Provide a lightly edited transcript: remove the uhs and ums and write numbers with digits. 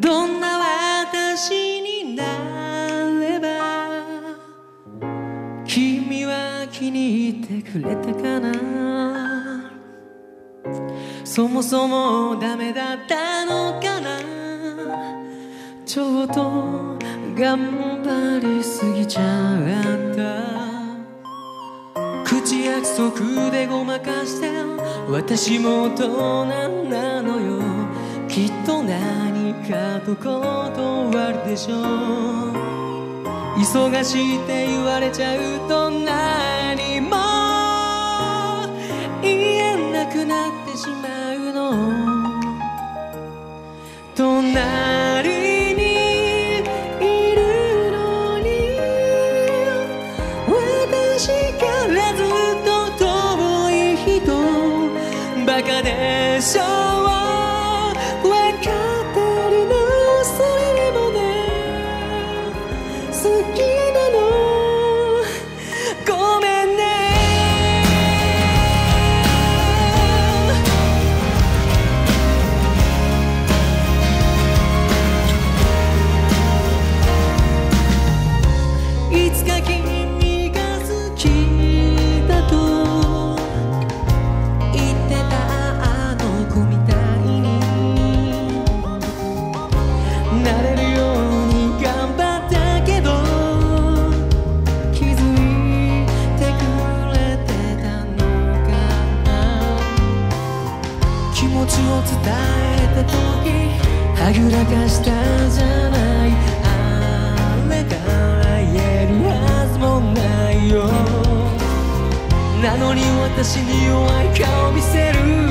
どんな私になれば君は気に入ってくれたかな。そもそもダメだったのかな。ちょっと頑張りすぎちゃった。口約束でごまかして私も大人なのよ。きっと何かと断るでしょう。忙しいって言われちゃうと何も言えなくなってしまうの。隣にいるのに私からずっと遠い人。バカでしょう分かってるの。それでもね好きなの。ごめんね。いつか君が好きだと言ってたあの子みたいになれるように頑張ったけど気づいてくれてたのかな。気持ちを伝えた時はぐらかしたじゃない。あれから言えるはずもないよ。なのに私に弱い顔見せる。